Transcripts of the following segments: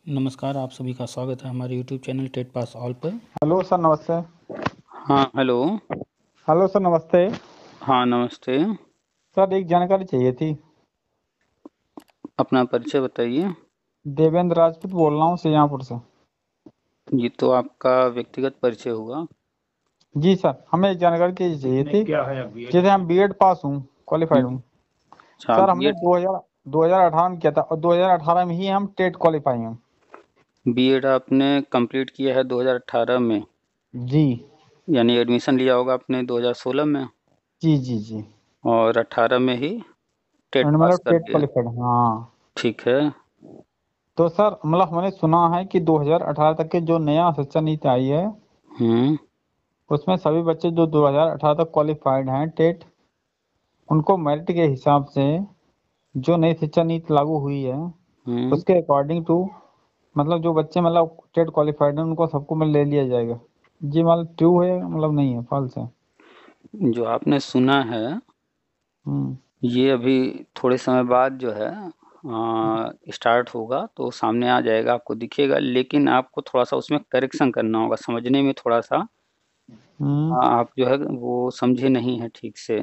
नमस्कार, आप सभी का स्वागत है हमारे YouTube channel TET pass all पर। हेलो सर, नमस्ते। हाँ, हेलो। हेलो सर, नमस्ते। हाँ, नमस्ते। सर, एक जानकारी चाहिए थी। अपना परिचय बताइए। देवेंद्र राजपूत बोल रहा हूँ सियापुर से। ये तो आपका व्यक्तिगत परिचय हुआ। जी सर, हमें एक जानकारी चाहिए थी। जैसे हम बीएड पास हूँ, क्वालिफाइड हूँ। अच्छा, सर, हमने बीएड 2018 में किया था और 2018 में ही हम टेट क्वालिफाई हैं। बीएड आपने कंप्लीट किया है 2018 में, जी यानी एडमिशन लिया होगा आपने 2016 में जी जी जी। और 18 में ही टेट पास मतलब कर टेट दिया। क्वालिफाइड, हाँ। ठीक है। तो सर, मतलब हमने सुना है कि 2018 तक के जो नया शिक्षा नीति आई है, हम्म। उसमें सभी बच्चे जो 2018 तक क्वालिफाइड हैं टेट, उनको मेरिट के हिसाब से जो नई शिक्षा नीति लागू हुई है हम्म। उसके अकॉर्डिंग टू, मतलब जो बच्चे मतलब टेट क्वालिफाइड हैं उनको सबको मतलब ले लिया जाएगा। जी, मतलब ट्रू है, मतलब नहीं है, फॉल्स है? जो आपने सुना है हम्म ये अभी थोड़े समय बाद जो है स्टार्ट होगा तो सामने आ जाएगा, आपको दिखेगा, लेकिन आपको थोड़ा सा उसमें करेक्शन करना होगा, समझने में थोड़ा सा हम्म आप जो है वो समझे नहीं है ठीक से।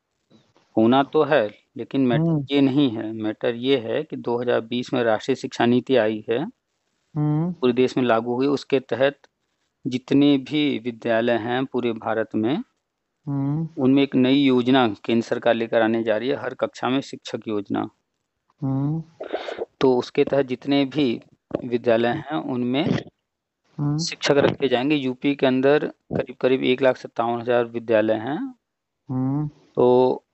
होना तो है, लेकिन मैटर हम्म ये नहीं है। मैटर ये है कि 2020 में राष्ट्रीय शिक्षा नीति आई है, हम्म पूरे देश में लागू हुई। उसके तहत जितने भी विद्यालय हैं पूरे भारत में, हम्म उनमें एक नई योजना केंद्र सरकार लेकर आने जा रही है, हर कक्षा में शिक्षक योजना। हम्म तो उसके तहत जितने भी विद्यालय हैं उनमें हम्म शिक्षक रखे जाएंगे। यूपी के अंदर करीब करीब 1,57,000 विद्यालय हैं। हम्म तो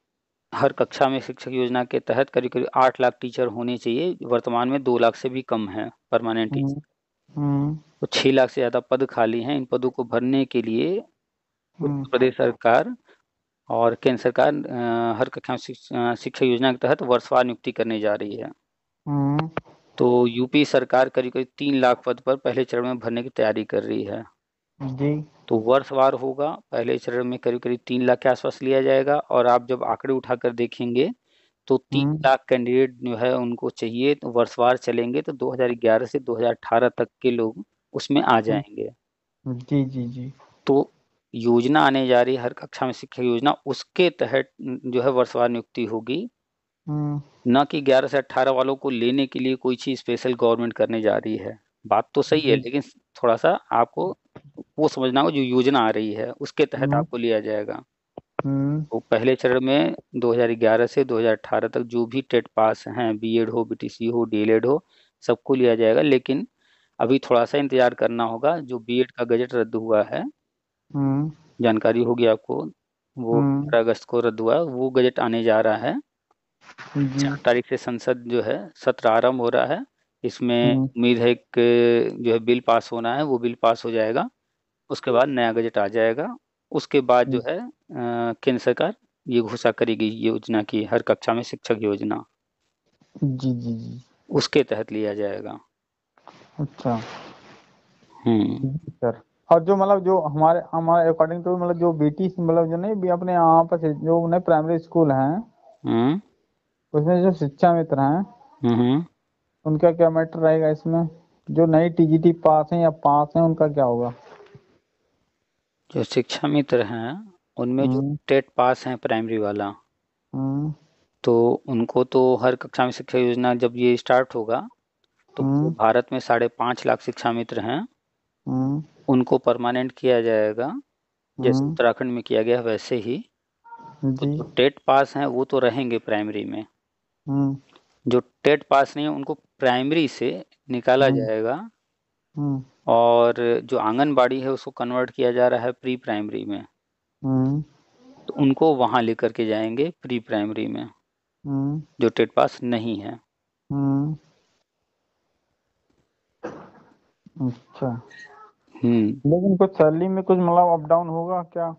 हर कक्षा में शिक्षक योजना के तहत करीब करीब 8 लाख टीचर होने चाहिए। वर्तमान में 2 लाख से भी कम है परमानेंट हम्म टीचर। हम्म तो 6 लाख से ज़्यादा पद खाली हैं। इन पदों को भरने के लिए हम्म उत्तर प्रदेश सरकार और केंद्र सरकार हर कक्षा में शिक्षा योजना के तहत वर्षवार नियुक्ति करने जा रही है। हम्म, तो यूपी सरकार करीब करीब 3 लाख पद पर पहले चरण में भरने की तैयारी कर रही है। जी। तो वर्षवार होगा, पहले चरण में करीब करीब 3 लाख के आसपास लिया जाएगा। और आप जब आंकड़े उठाकर देखेंगे तो तीन हम्म लाख कैंडिडेट जो है उनको चाहिए, तो वर्षवार चलेंगे तो 2011 से 2018 तक के लोग उसमें आ जाएंगे। जी जी जी। तो योजना आने जा रही है हर कक्षा में शिक्षक योजना, उसके तहत जो है वर्षवार नियुक्ति होगी। हम्म न कि 11 से 18 वालों को लेने के लिए कोई चीज स्पेशल गवर्नमेंट करने जा रही है। बात तो सही है, जी। लेकिन थोड़ा सा आपको वो समझना होगा, जो योजना आ रही है उसके तहत हम्म आपको लिया जाएगा। हम्म तो पहले चरण में 2011 से 2018 तक जो भी टेट पास हैं, बीएड हो, बीटीसी हो, डीएलएड हो, सबको लिया जाएगा। लेकिन अभी थोड़ा सा इंतजार करना होगा। जो बीएड का गजट रद्द हुआ है, हम्म जानकारी होगी आपको, वो हम्म 15 अगस्त को रद्द हुआ है। वो गजट आने जा रहा है। जी। 4 तारीख से संसद जो है सत्र आरंभ हो रहा है। इसमें हम्म उम्मीद है कि जो है बिल पास होना है, वो बिल पास हो जाएगा। उसके बाद नया बजट आ जाएगा। उसके बाद जो है केंद्र सरकार ये घोषणा करेगी योजना की, हर कक्षा में शिक्षक योजना, जी जी जी। उसके तहत लिया जाएगा। अच्छा। हम्म। जी सर। और जो मतलब जो हमारे हमारे अकॉर्डिंग टू, मतलब जो बेटी मतलब जो नहीं भी अपने यहाँ पर जो नए प्राइमरी स्कूल हैं, हम्म। उसमें जो शिक्षा मित्र हैं, हम्म। उनका क्या मैटर रहेगा इसमें? जो नई टीजीटी पास हैं या पास हैं, उनका क्या होगा? जो शिक्षा मित्र हैं उनमें जो हम्म टेट पास हैं प्राइमरी वाला, हम्म तो उनको तो हर कक्षा में शिक्षा योजना जब ये स्टार्ट होगा तो पूरे हम्म भारत में 5.5 लाख शिक्षा मित्र हैं। हम्म उनको परमानेंट किया जाएगा, जैसे हम्म, उत्तराखंड में किया गया वैसे ही। तो जी। जो टेट पास हैं वो तो रहेंगे प्राइमरी में। हम्म जो टेट पास नहीं है उनको प्राइमरी से निकाला हम्म जाएगा। हम्म और जो आंगनबाड़ी है उसको कन्वर्ट किया जा रहा है प्री प्राइमरी में। हम्म तो उनको वहां लेकर के जाएंगे प्री प्राइमरी में, हम्म जो टेट पास नहीं है। हम्म, अच्छा। हम्म। लेकिन कुछ सैलरी में कुछ मतलब अप डाउन होगा क्या?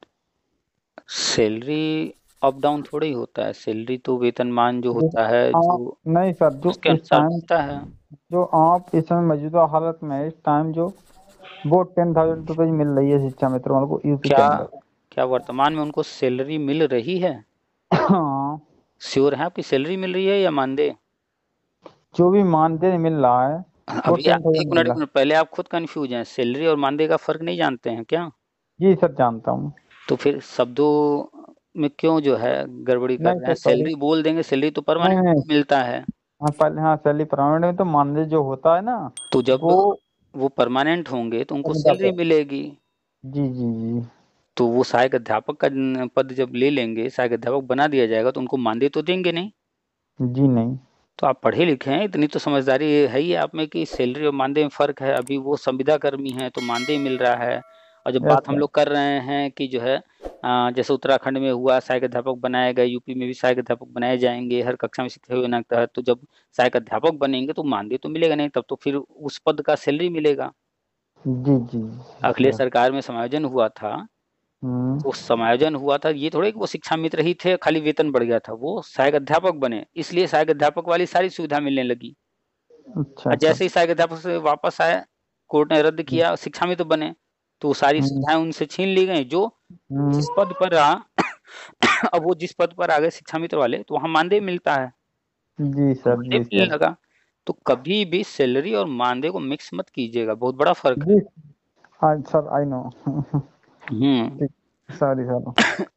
सैलरी अप डाउन थोड़ा ही होता है। सैलरी तो वेतनमान जो जो होता है, आप जो नहीं सर, जो उसके इस अनुसार टाइम, मिलता है। जो आप इस समय मौजूदा हालत में इस टाइम जो वो 10,000 रुपये मिल रही है शिक्षा मित्र वालों को यूपी के क्या अंदर। क्या वर्तमान में उनको सैलरी मिल रही है? हाँ। श्योर है आपकी सैलरी मिल रही है या मानदेय? जो भी मानदेय मिल रहा है, वो अभी 10,000 एक मिला। मिनट पहले आप खुद कंफ्यूज हैं, सैलरी और मानदेय का फर्क नहीं जानते हैं क्या? जी सर जानता हूँ। तो फिर शब्दों में क्यों जो है गड़बड़ी कर नहीं रहे सर हैं? सॉरी। सैलरी बोल देंगे, सैलरी तो नहीं परमानेंट नहीं। मिलता है। हाँ पहले, हाँ सैलरी परमानेंट में तो मानदेय जो होता है ना, तो जब वो वो परमानेंट होंगे तो उनको संविदा सैलरी पे। मिलेगी। जी जी जी। तो वो सहायक अध्यापक का पद जब ले लेंगे, सहायक अध्यापक बना दिया जाएगा, तो उनको मानदेय तो देंगे नहीं। जी नहीं। तो आप पढ़े लिखे हैं, इतनी तो समझदारी है ही आप में कि सैलरी और मानदेय में फर्क है। अभी वो संविदा कर्मी है तो मानदेय मिल रहा है। और जब यस बात हम सर। लोग कर रहे हैं कि जो है जैसे उत्तराखंड में हुआ सहायक अध्यापक बनाए गए, यूपी में भी सहायक अध्यापक बनाए जाएंगे, हर कक्षा में शिक्षक योजना के तहत। तो जब सहायक अध्यापक बनेंगे तो मानदेय तो मिलेगा नहीं, तब तो फिर उस पद का सैलरी मिलेगा। जी जी जी अखिलेश सर। सरकार में समायोजन हुआ था। हम्म। वो समायोजन हुआ था, ये थोड़े कि वो शिक्षा मित्र ही थे खाली वेतन बढ़ गया था, वो सहायक अध्यापक बने इसलिए सहायक अध्यापक वाली सारी सुविधा मिलने लगी। अच्छा और सर। जैसे ही सहायक अध्यापक से वापस आए, कोर्ट ने रद्द किया, शिक्षा मित्र बने, तो वो सारी हम्म सुविधाएं उनसे छीन ली गई। जो हम्म। जिस पद पर रहा अब वो जिस पद पर आ गए शिक्षा मित्र वाले, तो वहां मानदेय मिलता है, जी तो सर मानदेय जी मिलने सर। लगा। तो कभी भी सैलरी और मानदेय को मिक्स मत कीजिएगा, बहुत बड़ा फर्क जी हाँ सर आई नो। है। हम्म। ठीक। Sorry sir.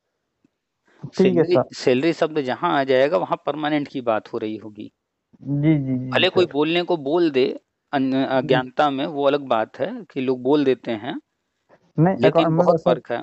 ठीक है सैलरी सर। सैलरी शब्द जहां आ जाएगा वहां परमानेंट की बात हो रही होगी। जी जी जी भले कोई सर। बोलने को बोल दे अज्ञानता में, वो अलग बात है कि लोग बोल देते हैं, नहीं लेकिन मैं बहुत सर, फर्क है।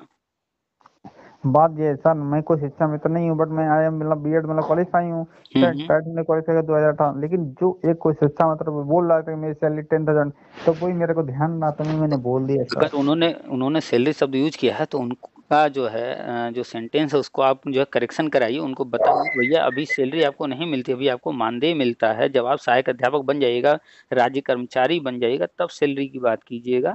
बात ये है सर, मैं कोई शिक्षा में तो नहीं हूँ, बट मैं आया मतलब बीएड मतलब क्वालिफाई हूँ। टेट हम्म। टेट में क्वालिफाई किया 2018, लेकिन जो एक कोई शिक्षा मतलब बोल रहा था कि मेरी सैलरी 10,000, तो कोई मेरे को ध्यान ना, तो मैंने बोल दिया सर। अगर उन्होंने उन्होंने सैलरी शब्द यूज किया है तो उनका जो है जो सेंटेंस है उसको आप जो है करेक्शन कराइए, उनको बताइए कि भैया अभी सैलरी आपको नहीं मिलती, अभी आपको मानदेय मिलता है। जब आप सहायक अध्यापक बन जाइएगा, राज्य कर्मचारी बन जाइएगा, तब सैलरी की बात कीजिएगा।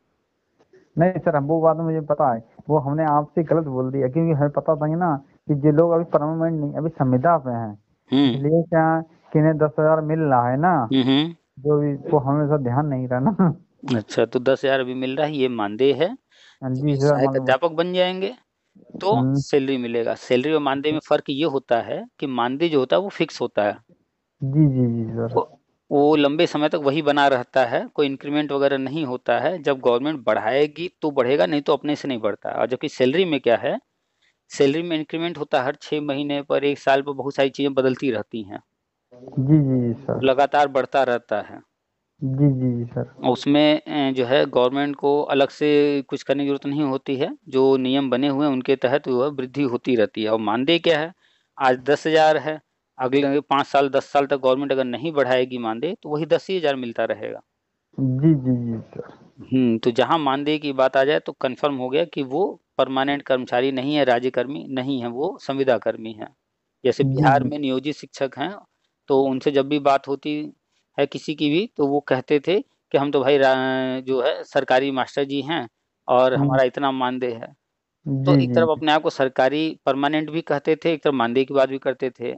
नहीं सर, हम वो बात मुझे पता है, वो हमने आपसे गलत बोल दिया, क्योंकि हमें पता था ना कि जो लोग अभी परमानेंट नहीं, अभी संविदा पे हैं, हम्म। इसलिए क्या कि इन्हें 10,000 मिल रहा है ना, हम्म। जो भी वो हमेशा ध्यान नहीं रहा ना। अच्छा, तो 10,000 अभी मिल रहा है, ये मानदेय है। हाँ जब जी ये सर सहायक मालूम है। अध्यापक बन जाएंगे तो हम्म, सैलरी मिलेगा। सैलरी और मानदेय में फर्क ये होता है कि मानदेय जो होता है वो फिक्स होता है, जी जी जी सर। वो वो लंबे समय तक वही बना रहता है, कोई इंक्रीमेंट वगैरह नहीं होता है। जब गवर्नमेंट बढ़ाएगी तो बढ़ेगा, नहीं तो अपने से नहीं बढ़ता। और जबकि सैलरी में क्या है, सैलरी में इंक्रीमेंट होता है हर 6 महीने पर, 1 साल पर, बहुत सारी चीजें बदलती रहती हैं, जी जी जी सर। लगातार बढ़ता रहता है। जी जी जी सर। और उसमें जो है गवर्नमेंट को अलग से कुछ करने की जरूरत नहीं होती है, जो नियम बने हुए हैं उनके तहत वह वृद्धि होती रहती है। और मानदेय क्या है, आज 10,000 है, अगले 5 साल 10 साल तक गवर्नमेंट अगर नहीं बढ़ाएगी मानदेय तो वही 10,000 मिलता रहेगा। जी जी जी सर। तो जहां मानदेय की बात आ जाए तो कंफर्म हो गया कि वो परमानेंट कर्मचारी नहीं है, राज्य कर्मी नहीं है, वो संविदा कर्मी है। जैसे जी बिहार जी। में नियोजित शिक्षक हैं, तो उनसे जब भी बात होती है किसी की भी, तो वो कहते थे कि हम तो भाई जो है सरकारी मास्टर जी हैं और हम्म, हमारा इतना मानदेय है। तो जी एक जी तरफ अपने आप को सरकारी परमानेंट भी कहते थे, एक तरफ मानदेय की बात भी करते थे,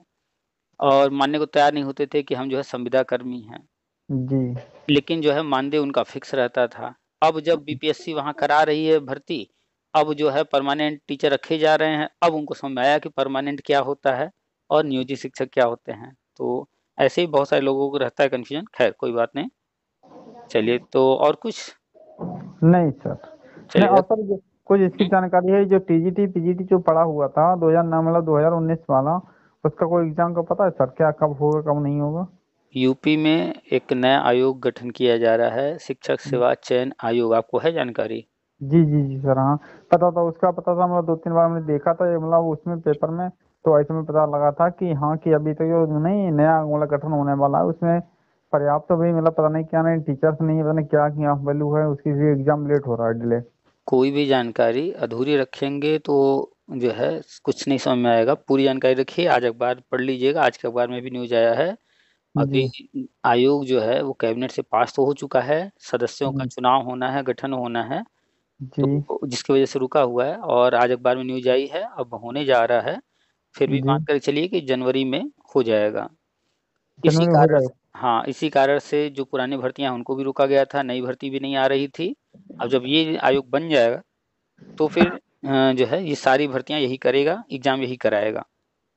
और मानने को तैयार नहीं होते थे कि हम जो है संविदा कर्मी हैं। जी लेकिन जो है मानदेय उनका फिक्स रहता था। अब जब बीपीएससी वहां करा रही है भर्ती, अब जो है परमानेंट टीचर रखे जा रहे हैं, अब उनको समझ में आया कि परमानेंट क्या होता है और नियोजित शिक्षक क्या होते हैं। तो ऐसे ही बहुत सारे लोगों को रहता है कन्फ्यूजन। खैर कोई बात नहीं, चलिए तो और कुछ। नहीं सर। नहीं, चलिए और सर कुछ इसकी जानकारी है, जो टीजीटी पीजीटी जो पड़ा हुआ था 2009 मतलब 2019 वाला, उसका कोई एग्जाम का पता है सर, क्या कब होगा कब नहीं होगा? यूपी में एक नया आयोग गठन किया जा रहा है, शिक्षक सेवा चयन आयोग, आपको है जानकारी? जी जी जी सर, हाँ पता था, उसका पता था, मतलब 2-3 बार मैंने देखा था ये, मतलब उसमें पेपर में, तो ऐसे में पता लगा था कि हाँ कि अभी तो जो नहीं नया मतलब गठन होने वाला है, उसमें पर्याप्त तो भी मतलब पता नहीं क्या, नहीं टीचर्स नहीं, पता नहीं क्या क्या वैल्यू है उसकी, एग्जाम लेट हो रहा है, डिले। कोई भी जानकारी अधूरी रखेंगे तो जो है कुछ नहीं समझ में आएगा। पूरी जानकारी रखिए, आज अखबार पढ़ लीजिएगा, आज के अखबार में भी न्यूज आया है। जी अभी आयोग जो है वो कैबिनेट से पास तो हो चुका है, सदस्यों का जी चुनाव होना है, गठन होना है, जी तो जिसकी वजह से रुका हुआ है। और आज अखबार में न्यूज आई है, अब होने जा रहा है। फिर भी जी। मान कर चलिए कि जनवरी में हो जाएगा। इसी जनवरी में हो कारण जाएगा। हाँ, इसी कारण से जो पुरानी भर्तियां हैं, उनको भी रोका गया था, नई भर्ती भी नहीं आ रही थी। अब जब ये आयोग बन जाएगा तो फिर जो है ये सारी भर्तियां यही करेगा, एग्जाम यही कराएगा।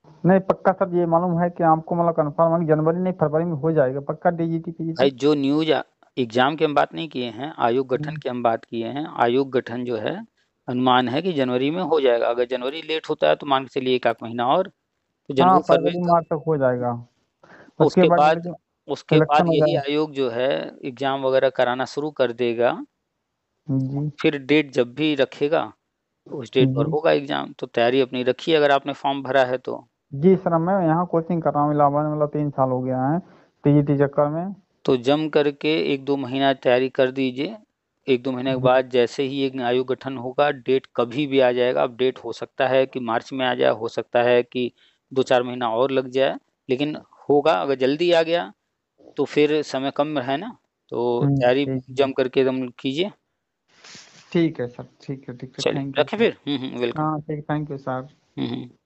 नहीं पक्का सर, ये मालूम है कि आपको मतलब कंफर्म है कि जनवरी नहीं फरवरी में हो जाएगा पक्का डीजीटी भाई पीजीटी। जो न्यूज एग्जाम की हम बात नहीं किए हैं, आयोग गठन की हम बात किए हैं। आयोग गठन जो है अनुमान है कि जनवरी में हो जाएगा। अगर जनवरी लेट होता है तो मान के चलिए एक आध महीना और, तो हाँ जनवरी फरवरी फरवरी तक। मार्च तक हो जाएगा। उसके उसके बाद बाद लेकिन उसके बाद इलेक्शन हो यही जाए। आयोग जो है एग्जाम वगैरह कराना शुरू कर देगा। जी फिर डेट जब भी रखेगा उस डेट पर जी होगा एग्जाम। तो तैयारी अपनी रखिए अगर आपने फॉर्म भरा है तो। जी सर, मैं यहाँ कोचिंग कर रहा हूँ इलाहाबाद में, मतलब 3 साल हो गया है टीजीटी चक्कर में। तो जम करके एक दो महीना तैयारी कर दीजिए। एक दो महीने के जी बाद जैसे ही एक आयोग गठन होगा, डेट कभी भी आ जाएगा। अब डेट हो सकता है कि मार्च में आ जाए, हो सकता है कि 2-4 महीना और लग जाए, लेकिन होगा। अगर जल्दी आ गया तो फिर समय कम है ना, तो तैयारी ठीक जम करके एकदम कीजिए। ठीक है सर, ठीक है चलिए थैंक यू रखें सर। फिर। वेलकम। हाँ ठीक, थैंक यू सर। हम्म।